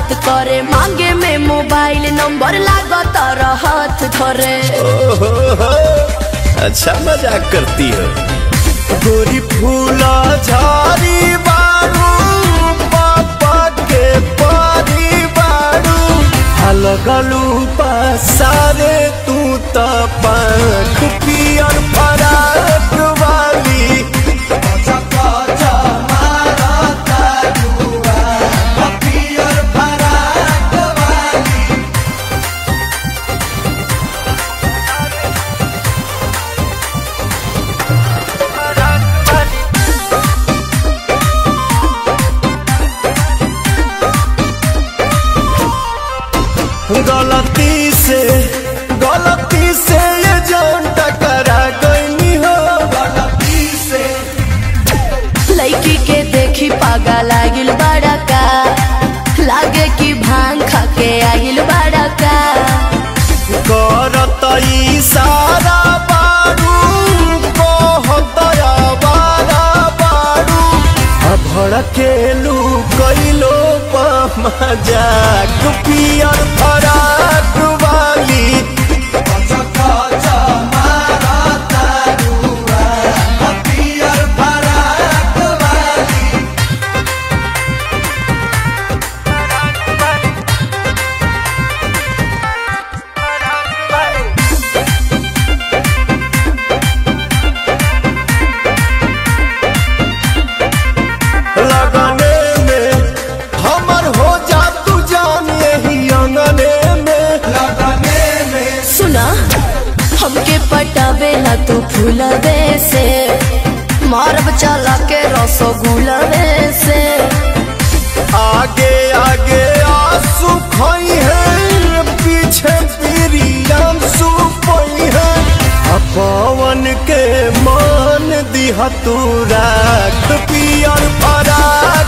बात करे, मांगे में मोबाइल नंबर लागत हाथ धरे। अच्छा मजाक करती हो। गोरी फूला झाड़ी बारू पापा के पारी बारू, अलगलू पसारे तू तो पंख पियर फराक वाली। गलती से ये जान टकरा गई हो, गलती से। लड़की के देखी पागा लागिल बड़ा का, लागे कि भांग खा के आगिल बड़ा का। करत इशारा बारू कहत आवारा बारू, भड़केलू कैलो मजाक पियर फराक वाली। हमके पटावेला तू फूलवे से, मारब चला के रसगुलवे से। आगे आगे आंसू खोई है, पीछे पीरियम सुपई है। पवन के मान दिहा तू राख पियर फराक